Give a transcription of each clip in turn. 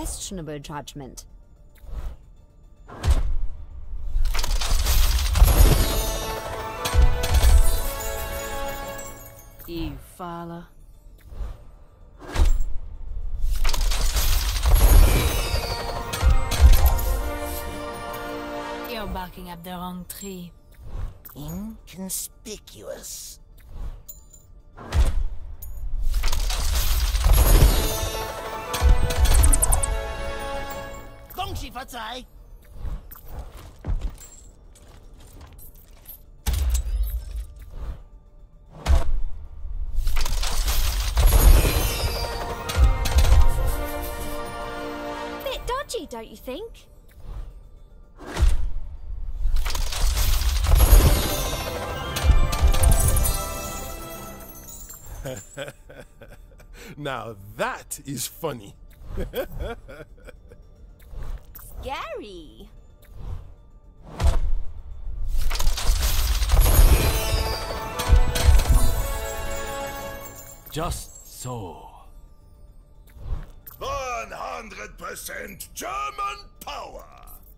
questionable judgment. You fala. You're barking up the wrong tree. Inconspicuous. Gongxi Fatsai! Bit dodgy, don't you think? Now that is funny. Scary. Just so. 100% German power!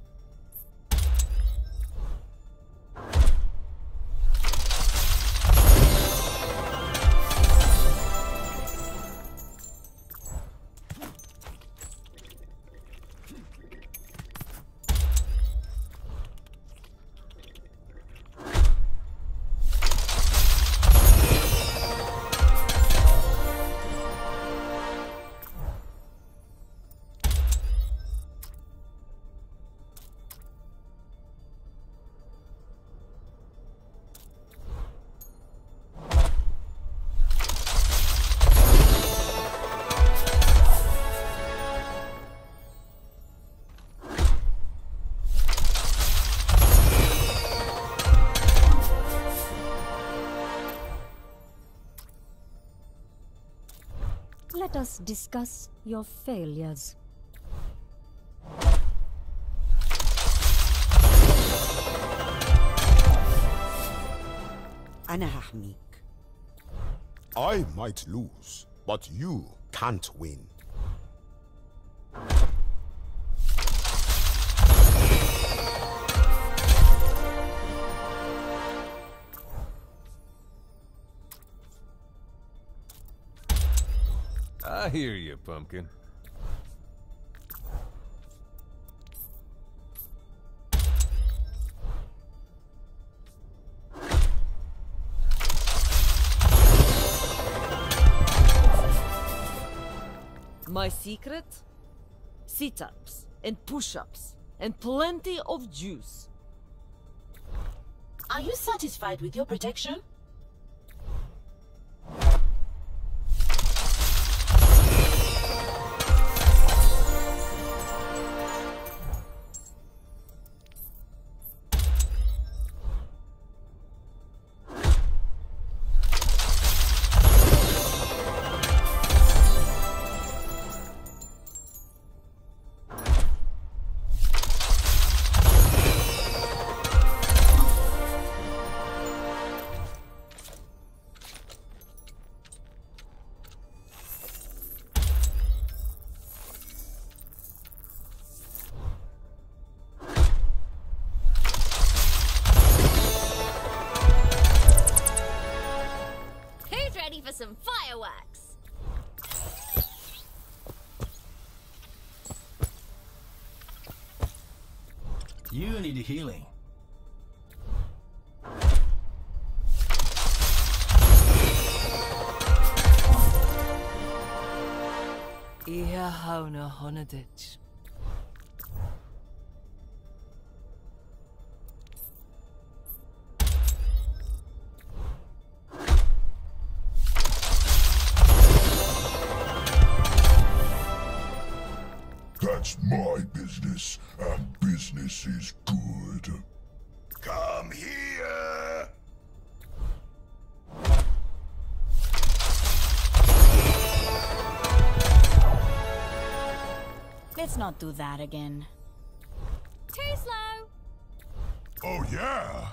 Let us discuss your failures. أنا هحميك. I might lose, but you can't win. I hear you, Pumpkin. My secret? Sit-ups and push-ups and plenty of juice. Are you satisfied with your protection? Ready for some fireworks? You need healing. Ia hauna honaditch. That's my business, and business is good. Come here! Let's not do that again. Too slow. Oh yeah?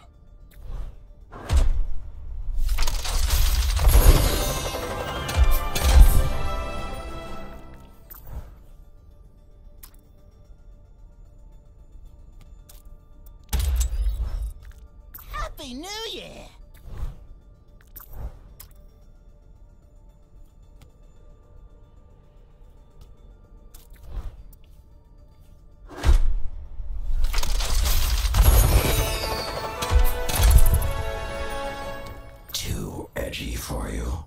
ready for you.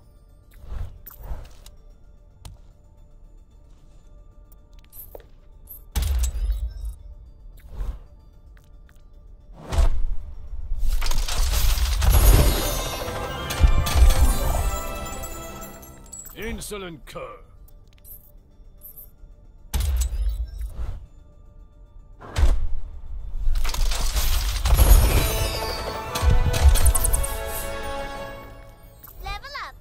Insolent cur. Level up.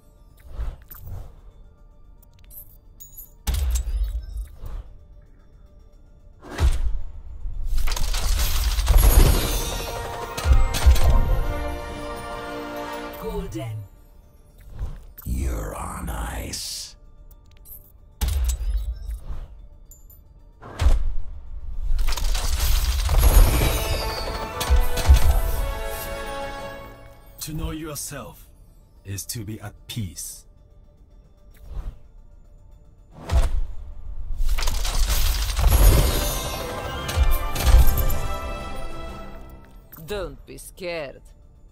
Golden. You're on ice. To know yourself is to be at peace. Don't be scared.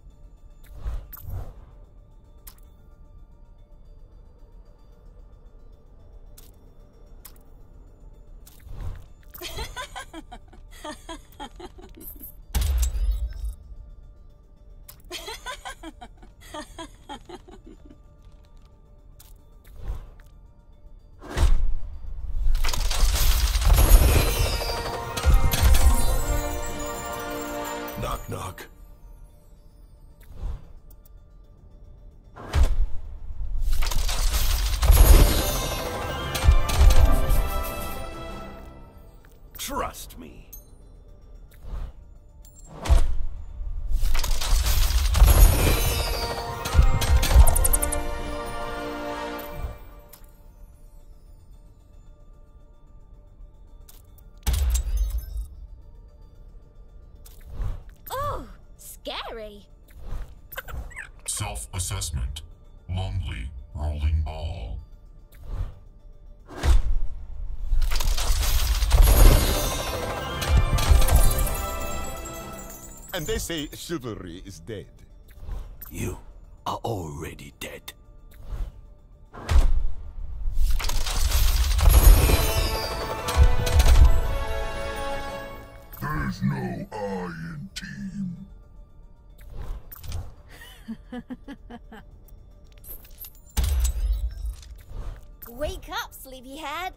Knock knock. Trust me. Oh, scary. Self-assessment. Lonely rolling ball. And they say chivalry is dead. You are already dead. There's no I in team. Wake up, sleepyhead.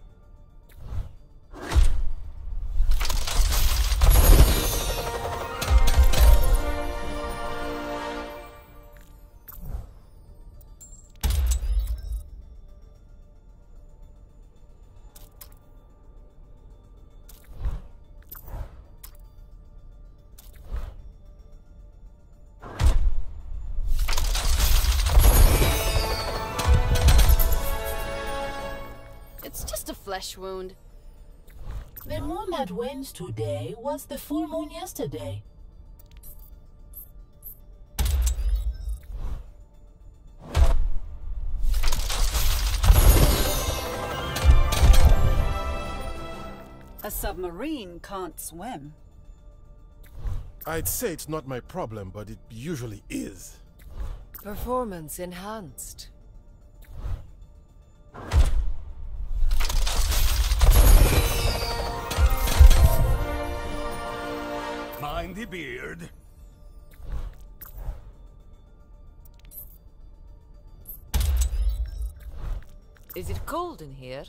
It's just a flesh wound. The moon that wins today was the full moon yesterday. A submarine can't swim. I'd say it's not my problem, but it usually is. Performance enhanced. Mind the beard. Is it cold in here?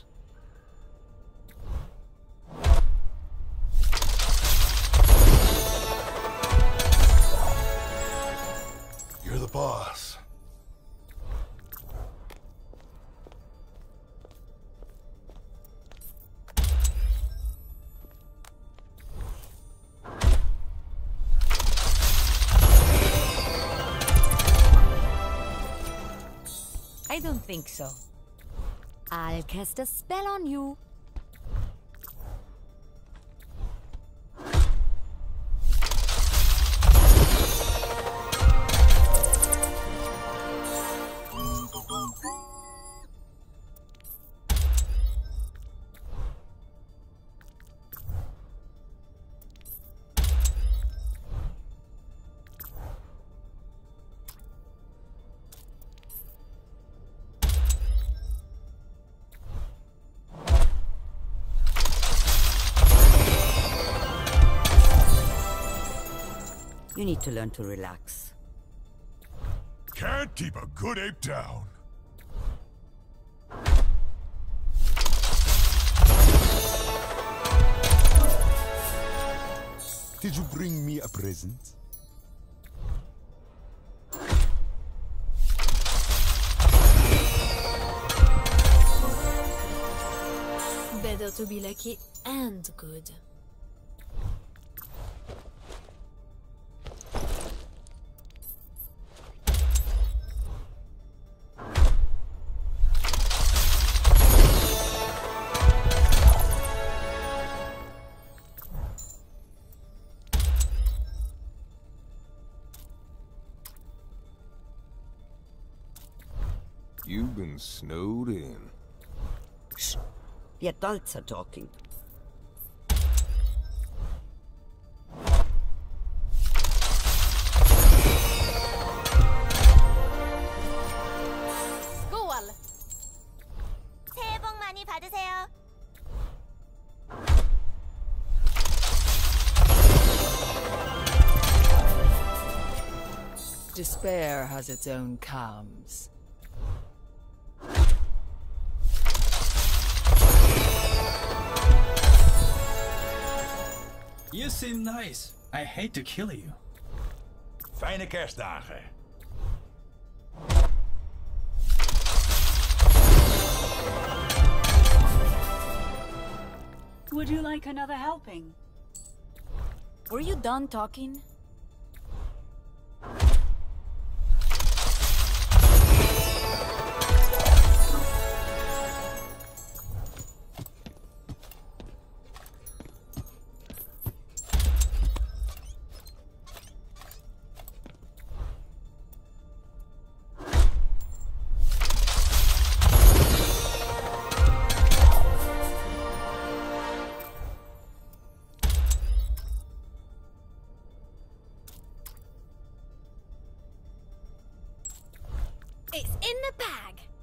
You're the boss. I don't think so. I'll cast a spell on you. You need to learn to relax. Can't keep a good ape down. Did you bring me a present? Better to be lucky and good. You've been snowed in. Shh. The adults are talking. Skål! 새해 복 많이 받으세요. Despair has its own calms. You seem nice. I hate to kill you. Fijne kerstdagen. Would you like another helping? Were you done talking? It's in the bag.